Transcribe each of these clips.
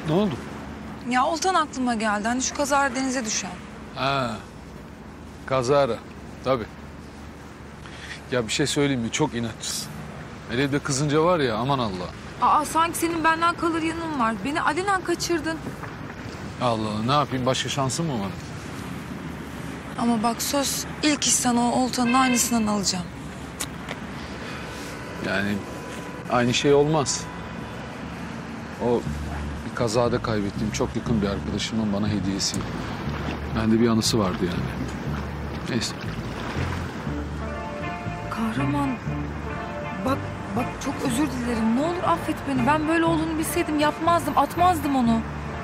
Ne oldu? Ya Oltan aklıma geldi. Hani şu kazara denize düşen. Ha, kazara. Tabii. Ya bir şey söyleyeyim mi? Çok inatçısın. Hele de kızınca var ya, aman Allah. Aa, sanki senin benden kalır yanın var. Beni alenen kaçırdın. Allah Allah, ne yapayım? Başka şansım mı var? Ama bak söz, ilk iş sana o Oltan'ın aynısından alacağım. Yani aynı şey olmaz. O bir kazada kaybettiğim çok yakın bir arkadaşımın bana hediyesi. Bende bir anısı vardı yani. Neyse. Kahraman, bak çok özür dilerim. Ne olur affet beni. Ben böyle olduğunu bilseydim yapmazdım, atmazdım onu.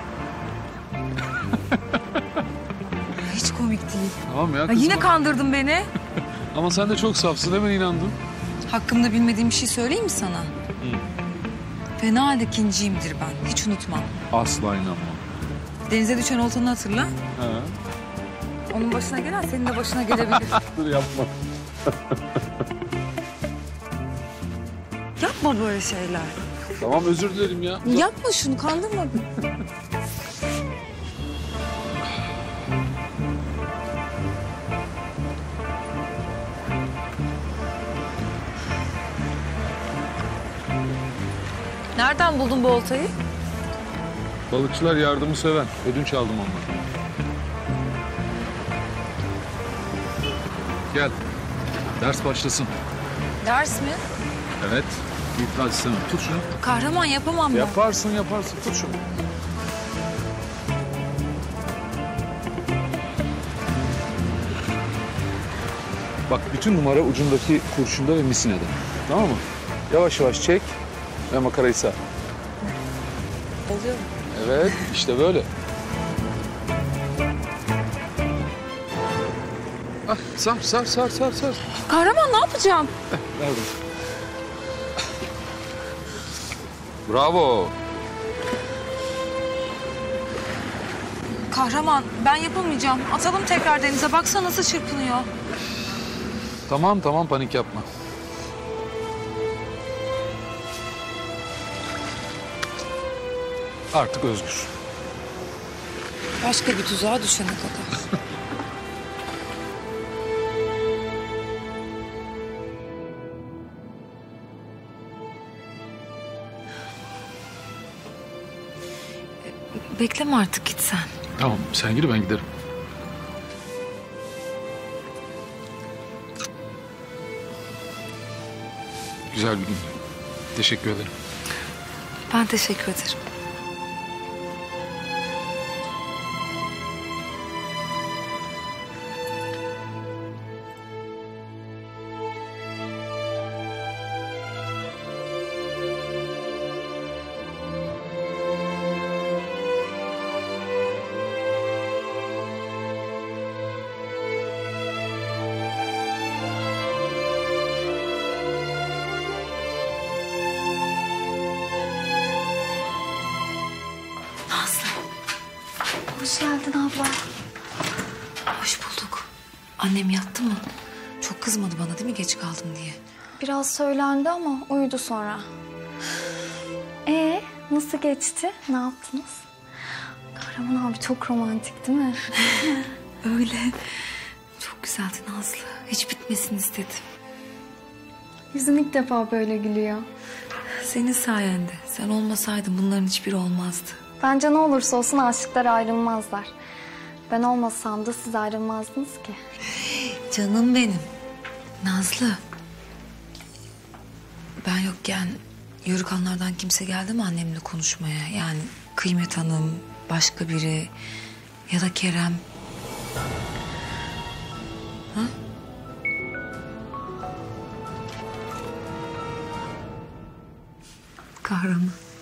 Hiç komik değil. Tamam ya, Ya kızma. yine kandırdın beni. Ama sen de çok safsın, hemen inandın. Hakkımda bilmediğim bir şey söyleyeyim mi sana? Fena halde kinciyimdir ben. Hiç unutmam. Asla inanmam. Denize düşen Oltan'ı hatırla. Ha. Onun başına gelen senin de başına gelebilir. Dur yapma. Yapma böyle şeyler. Tamam, özür dilerim ya. Yapma şunu, kandırma beni. Nereden buldun bu oltayı? Balıkçılar yardımı seven. Ödünç aldım ondan. Gel. Ders başlasın. Ders mi? Evet. İtiraz istemem. Tut şunu. Kahraman yapamam ben. Yaparsın. Tut şunu. Bak, bütün numara ucundaki kurşunda ve misinede. Tamam mı? Yavaş yavaş çek ve makarayı sar. Oluyor mu? Evet, işte böyle. Ah, sar. Kahraman ne yapacağım? Ver bunu. Bravo. Kahraman ben yapamayacağım. Atalım tekrar denize. Baksana nasıl çırpınıyor. Tamam, panik yapma. Artık özgür. Başka bir tuzağa düşene kadar. Bekleme artık, git sen. Tamam, sen gir, ben giderim. Güzel bir gün. Teşekkür ederim. Ben teşekkür ederim. Hoş geldin abla. Hoş bulduk. Annem yattı mı? Çok kızmadı bana değil mi geç kaldım diye? Biraz söylendi ama uyudu sonra. Nasıl geçti? Ne yaptınız? Kahraman abi çok romantik değil mi? Öyle. Çok güzeldi Nazlı. Hiç bitmesini istedim. Yüzün ilk defa böyle gülüyor. Senin sayende. Sen olmasaydın bunların hiçbiri olmazdı. Bence ne olursa olsun aşıklar ayrılmazlar. Ben olmasam da siz ayrılmazdınız ki. Canım benim. Nazlı. Ben yokken Yörükanlardan kimse geldi mi annemle konuşmaya? Yani Kıymet Hanım, başka biri ya da Kerem. Ha? Kahraman.